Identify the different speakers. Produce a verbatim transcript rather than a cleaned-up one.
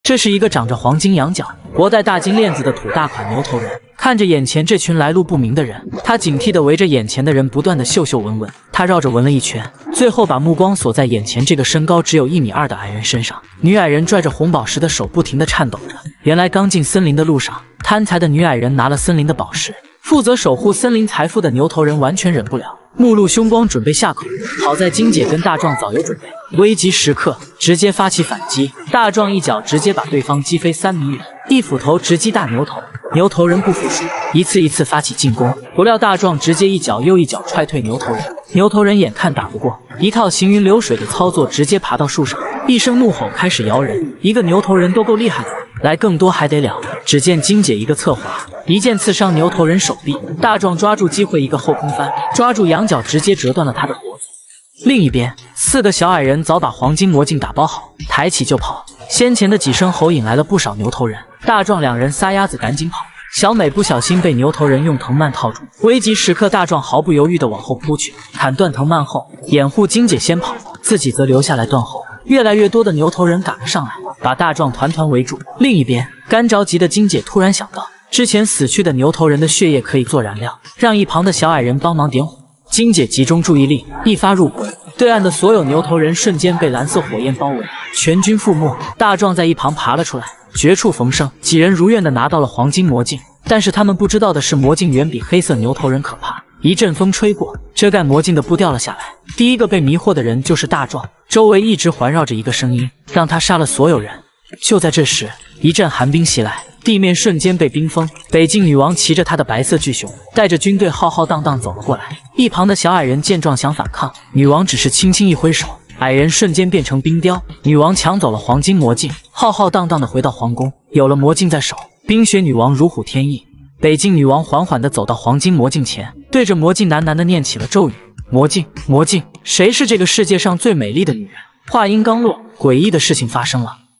Speaker 1: 这是一个长着黄金羊角、活在大金链子的土大款牛头人。看着眼前这群来路不明的人，他警惕地围着眼前的人不断地嗅嗅闻闻。他绕着闻了一圈，最后把目光锁在眼前这个身高只有一米二的矮人身上。女矮人拽着红宝石的手不停地颤抖着。原来刚进森林的路上，贪财的女矮人拿了森林的宝石。负责守护森林财富的牛头人完全忍不了，目露凶光，准备下口。好在金姐跟大壮早有准备，危急时刻直接发起反击。大壮一脚直接把对方击飞三米远，一斧头直击大牛头。牛头人不服输，一次一次发起进攻，不料大壮直接一脚又一脚踹退牛头人。牛头人眼看打不过，一套行云流水的操作，直接爬到树上，一声怒吼开始摇人。一个牛头人都够厉害的，来更多还得了。只见金姐一个侧滑，一剑刺伤牛头人手臂。大壮抓住机会一个后空翻，抓住羊角直接折断了他的脖子。另一边，四个小矮人早把黄金魔镜打包好，抬起就跑。先前的几声吼引来了不少牛头人，大壮两人撒丫子赶紧跑。小美不小心被牛头人用藤蔓套住，危急时刻大壮毫不犹豫地往后扑去，砍断藤蔓后掩护金姐先跑，自己则留下来断后。越来越多的牛头人赶了上来，把大壮团团围住。另一边，干着急的金姐突然想到，之前死去的牛头人的血液可以做燃料，让一旁的小矮人帮忙点火。金姐集中注意力，一发入魂，对岸的所有牛头人瞬间被蓝色火焰包围，全军覆没。大壮在一旁爬了出来，绝处逢生，几人如愿的拿到了黄金魔镜。但是他们不知道的是，魔镜远比黑色牛头人可怕。一阵风吹过，遮盖魔镜的布掉了下来。第一个被迷惑的人就是大壮，周围一直环绕着一个声音，让他杀了所有人。就在这时，一阵寒冰袭来，地面瞬间被冰封。北境女王骑着她的白色巨熊，带着军队浩浩荡荡走了过来。一旁的小矮人见状想反抗，女王只是轻轻一挥手，矮人瞬间变成冰雕。女王抢走了黄金魔镜，浩浩荡荡的回到皇宫。有了魔镜在手，冰雪女王如虎添翼。北境女王缓缓地走到黄金魔镜前，对着魔镜喃喃地念起了咒语：魔镜，魔镜，谁是这个世界上最美丽的女人？话音刚落，诡异的事情发生了。